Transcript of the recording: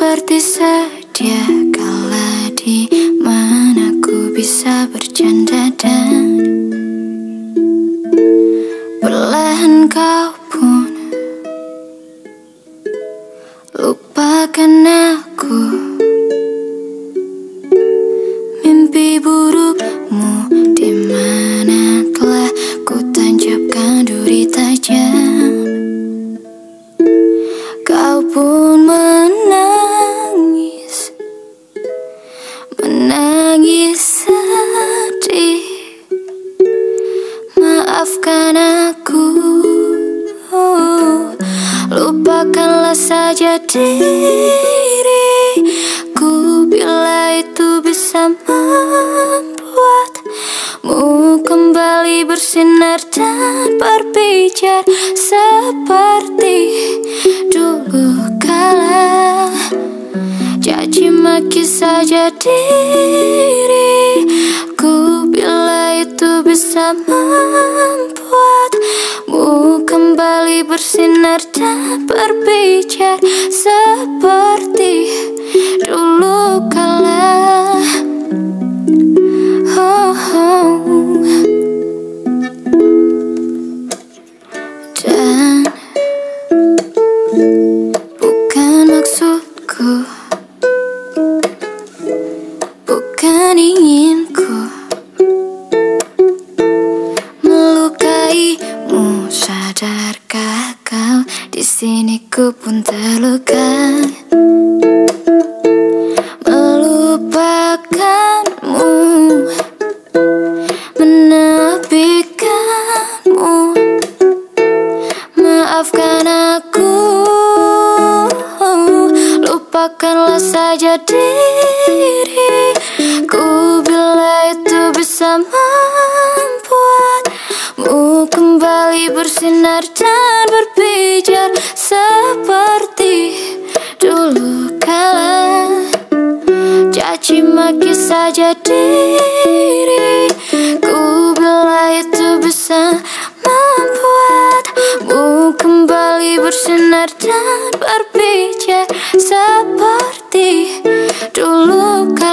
seperti sedia kala di mana ku bisa bercanda dan perlahan kau pun lupakan aku. Mimpi burukmu di mana telah ku tancapkan duri tajam. Kau pun menangis, menangis sedih. Maafkan aku, lupakanlah saja diriku bila itu bisa membuatmu kembali bersinar dan berbicara seperti dulu kala. Caci maki saja diriku bila itu bisa membuatmu kembali bersinar dan berbicara seperti dulu kala. Dan bukan maksudku, bukan inginku melukaimu. Sadarkah kau di sini ku pun terluka, melupakanmu, menepikanmu. Maafkan aku, lupakanlah saja diriku bila itu bisa membuatmu kembali bersinar dan berbicara seperti dulu kala. Caci maki saja diriku bila itu bisa membuatmu kembali bersinar dan berbicara seperti dulu kala.